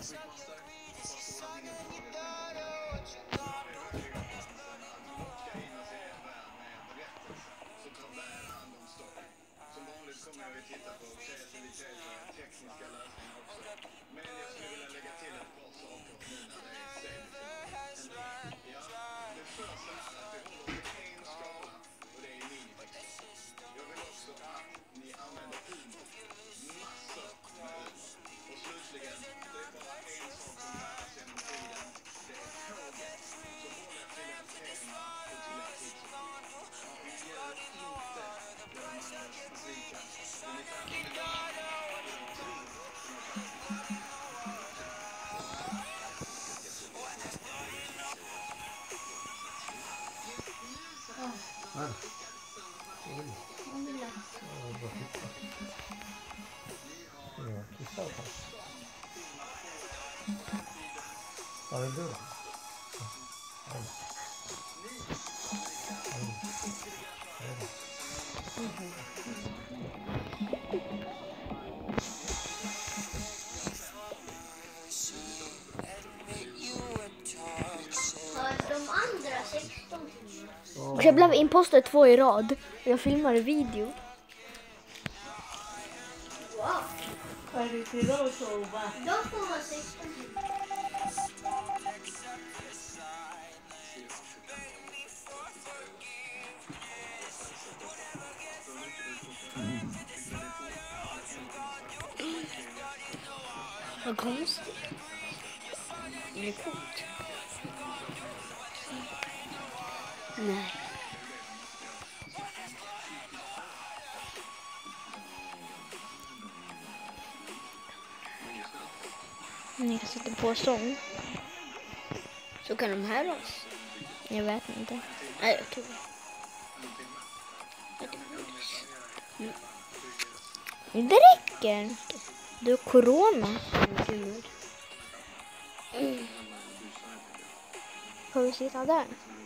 Och jag blev imposter 2 i rad. Och jag filmade video. Wow. Är du till då och sova? Då får man 16. Vad konstigt. Det är coolt. Nej. Ni kan sätta på sång. Så kan de höra oss. Jag vet inte. Nej, jag tror det. Det räcker. Du har corona. Får vi sitta där?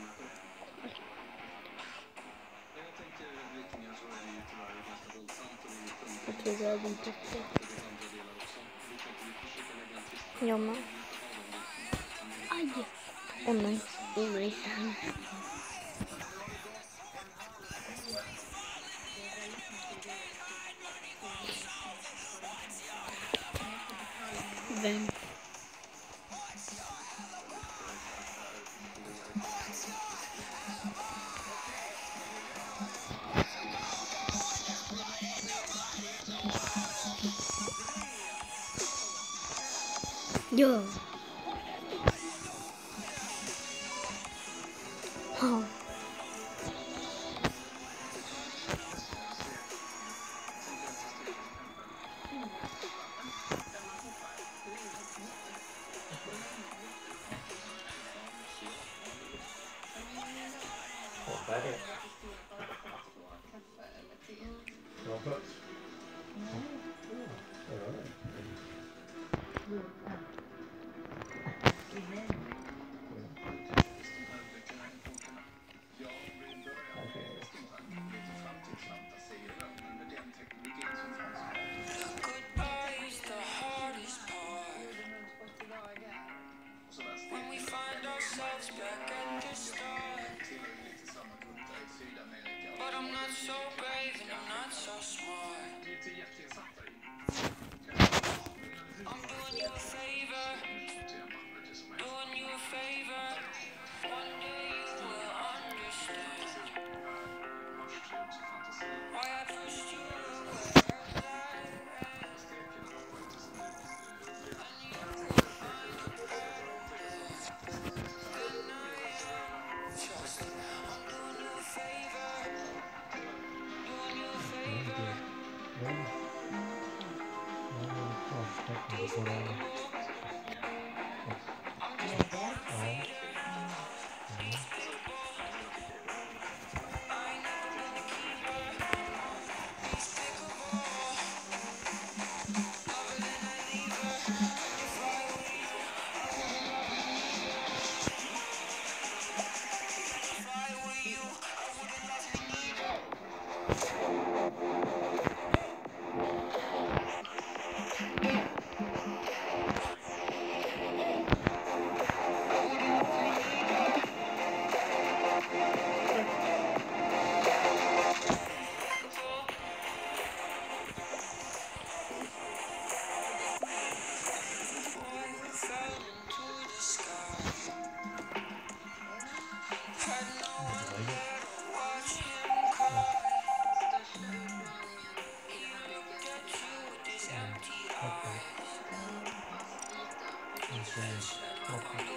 Jag tror jag hade inte det. Ja, men. Aj. Åh nej. Åh nej. Vem? Ja. Ja. Okay.